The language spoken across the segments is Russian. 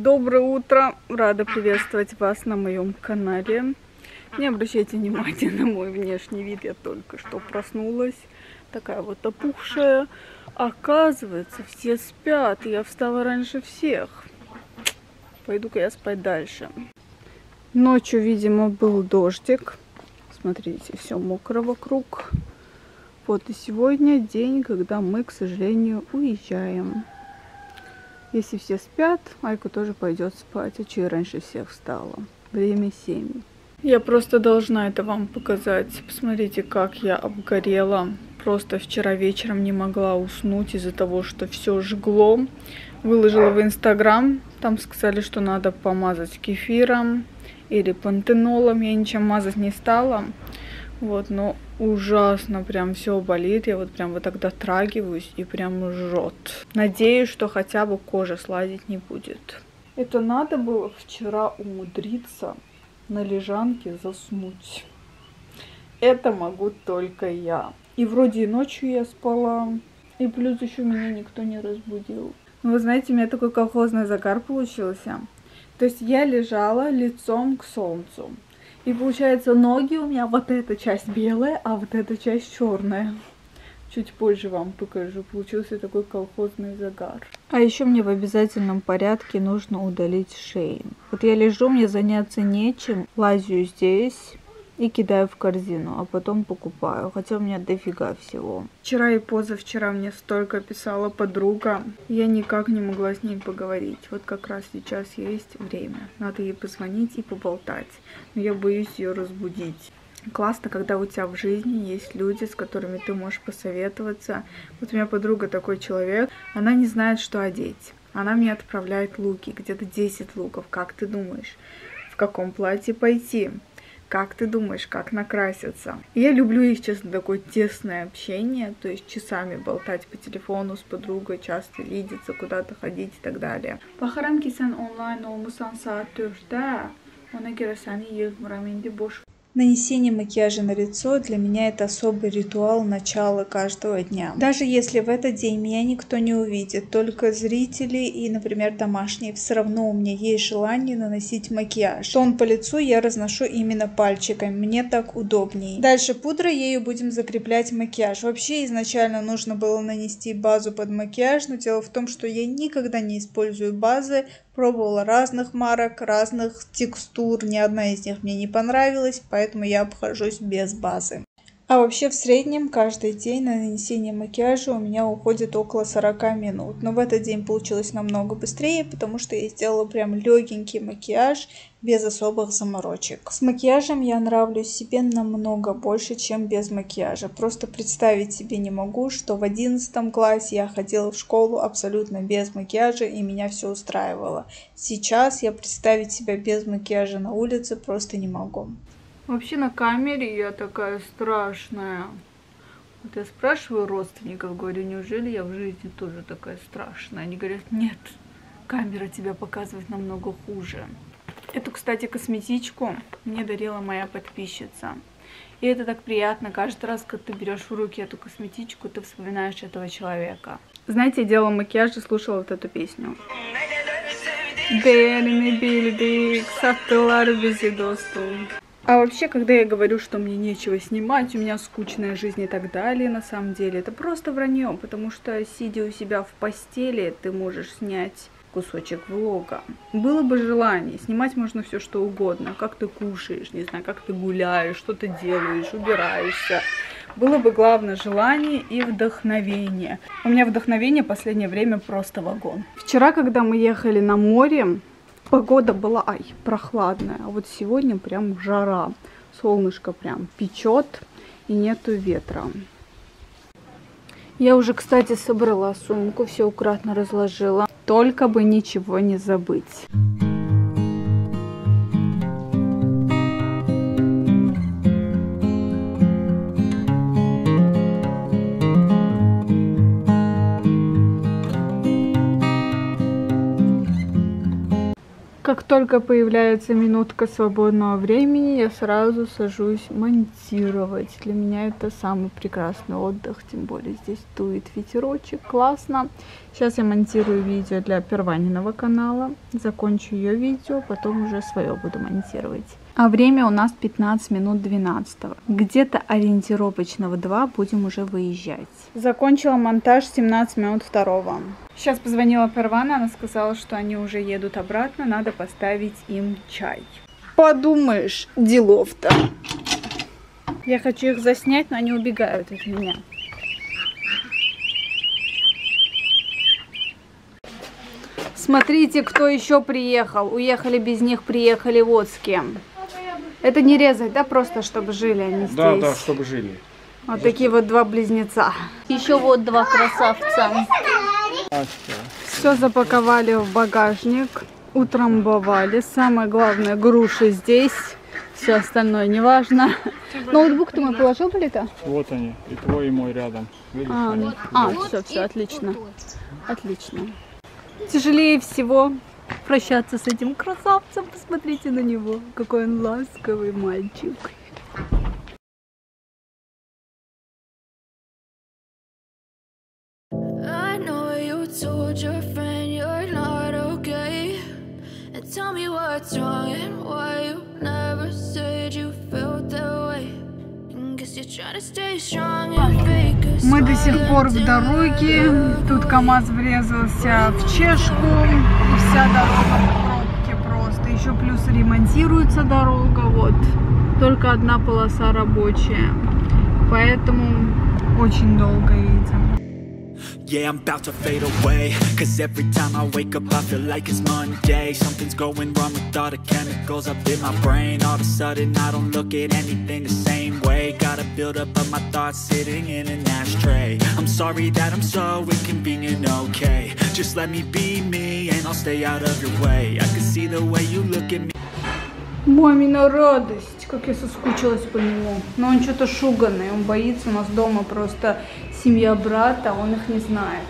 Доброе утро! Рада приветствовать вас на моем канале. Не обращайте внимания на мой внешний вид, я только что проснулась. Такая вот опухшая. Оказывается, все спят, и я встала раньше всех. Пойду-ка я спать дальше. Ночью, видимо, был дождик. Смотрите, все мокро вокруг. Вот и сегодня день, когда мы, к сожалению, уезжаем. Если все спят, Айка тоже пойдет спать, а че я раньше всех встала. Время 7. Я просто должна это вам показать. Посмотрите, как я обгорела. Просто вчера вечером не могла уснуть из-за того, что все жгло. Выложила в Инстаграм. Там сказали, что надо помазать кефиром или пантенолом. Я ничем мазать не стала. Вот, но ужасно, прям все болит. Я вот прям вот так дотрагиваюсь и прям жжет. Надеюсь, что хотя бы кожа сладить не будет. Это надо было вчера умудриться на лежанке заснуть. Это могу только я. И вроде и ночью я спала, и плюс еще меня никто не разбудил. Но вы знаете, у меня такой колхозный загар получился. То есть я лежала лицом к солнцу. И получается, ноги у меня вот эта часть белая, а вот эта часть черная. Чуть позже вам покажу. Получился такой колхозный загар. А еще мне в обязательном порядке нужно удалить шею. Вот я лежу, мне заняться нечем. Лазю здесь и кидаю в корзину, а потом покупаю. Хотя у меня дофига всего. Вчера и позавчера мне столько писала подруга. Я никак не могла с ней поговорить. Вот как раз сейчас есть время. Надо ей позвонить и поболтать. Но я боюсь ее разбудить. Классно, когда у тебя в жизни есть люди, с которыми ты можешь посоветоваться. Вот у меня подруга такой человек. Она не знает, что одеть. Она мне отправляет луки. Где-то 10 луков. Как ты думаешь, в каком платье пойти? Как ты думаешь, как накраситься? Я люблю их, честно, такое тесное общение, то есть часами болтать по телефону с подругой, часто видеться, куда-то ходить и так далее. Bakarım ki sen online olmuşsan saat 4'te, ona göre seni yığmıram indi boş. Нанесение макияжа на лицо для меня это особый ритуал начала каждого дня. Даже если в этот день меня никто не увидит, только зрители и, например, домашние, все равно у меня есть желание наносить макияж. Тон по лицу я разношу именно пальчиками, мне так удобнее. Дальше пудрой, ею будем закреплять макияж. Вообще изначально нужно было нанести базу под макияж, но дело в том, что я никогда не использую базы. Пробовала разных марок, разных текстур, ни одна из них мне не понравилась, поэтому я обхожусь без базы. А вообще в среднем каждый день на нанесение макияжа у меня уходит около 40 минут. Но в этот день получилось намного быстрее, потому что я сделала прям легенький макияж без особых заморочек. С макияжем я нравлюсь себе намного больше, чем без макияжа. Просто представить себе не могу, что в 11 классе я ходила в школу абсолютно без макияжа и меня все устраивало. Сейчас я представить себя без макияжа на улице просто не могу. Вообще на камере я такая страшная. Вот я спрашиваю родственников, говорю, неужели я в жизни тоже такая страшная? Они говорят, нет, камера тебя показывает намного хуже. Эту, кстати, косметичку мне дарила моя подписчица. И это так приятно. Каждый раз, когда ты берешь в руки эту косметичку, ты вспоминаешь этого человека. Знаете, я делала макияж и слушала вот эту песню. А вообще, когда я говорю, что мне нечего снимать, у меня скучная жизнь и так далее, на самом деле, это просто вранье, потому что, сидя у себя в постели, ты можешь снять кусочек влога. Было бы желание, снимать можно все что угодно, как ты кушаешь, не знаю, как ты гуляешь, что ты делаешь, убираешься. Было бы главное желание и вдохновение. У меня вдохновение в последнее время просто вагон. Вчера, когда мы ехали на море, погода была, прохладная, а вот сегодня прям жара. Солнышко прям печет и нету ветра. Я уже, кстати, собрала сумку, все аккуратно разложила. Только бы ничего не забыть. Как только появляется минутка свободного времени, я сразу сажусь монтировать. Для меня это самый прекрасный отдых, тем более здесь дует ветерочек, классно. Сейчас я монтирую видео для Перваниного канала, закончу ее видео, потом уже свое буду монтировать. А время у нас 15 минут 12. Где-то ориентировочно в 2 будем уже выезжать. Закончила монтаж 17 минут 2. Сейчас позвонила Первана, она сказала, что они уже едут обратно, надо поставить им чай. Подумаешь, делов-то. Я хочу их заснять, но они убегают от меня. Смотрите, кто еще приехал. Уехали без них, приехали вот с кем. Это не резать, да, просто чтобы жили они здесь? Да, да, чтобы жили. Вот такие вот 2 близнеца. Еще вот 2 красавца. Все запаковали в багажник, утрамбовали. Самое главное, груши здесь. Все остальное не важно. Ноутбук-то мы положил были-то? Вот они, и твой, и мой рядом. Видишь, все, отлично. Отлично. Тяжелее всего прощаться с этим красавцем. Посмотрите на него, какой он ласковый мальчик. Мы до сих пор в дороге. Тут КамАЗ врезался в чешку. И вся дорога в пробке просто. Еще плюс ремонтируется дорога. Вот. Только одна полоса рабочая. Поэтому очень долго едем. Yeah, I'm about to fade away, cause every time I wake up I feel like it's Monday. Something's going wrong with all the chemicals up in my brain. All of a sudden I don't look at anything the same way. Gotta build up of my thoughts sitting in an ashtray. I'm sorry that I'm so inconvenient, okay. Just let me be me and I'll stay out of your way. I can see the way you look at me. Мамина радость, как я соскучилась по нему. Но он что-то шуганный, он боится. У нас дома просто семья брата, он их не знает.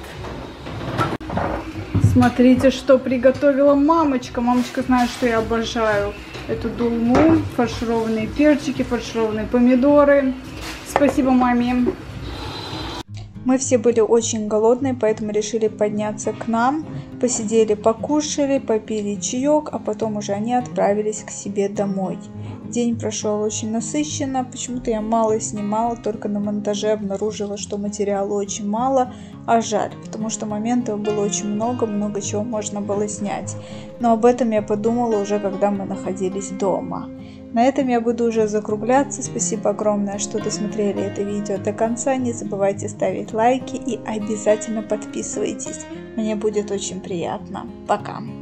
Смотрите, что приготовила мамочка. Мамочка знает, что я обожаю эту долму. Фаршированные перчики, фаршированные помидоры. Спасибо маме. Мы все были очень голодные, поэтому решили подняться к нам. Посидели, покушали, попили чаек, а потом уже они отправились к себе домой. День прошел очень насыщенно. Почему-то я мало снимала, только на монтаже обнаружила, что материала очень мало. А жаль, потому что моментов было очень много чего можно было снять. Но об этом я подумала уже, когда мы находились дома. На этом я буду уже закругляться. Спасибо огромное, что досмотрели это видео до конца. Не забывайте ставить лайки и обязательно подписывайтесь. Мне будет очень приятно. Пока!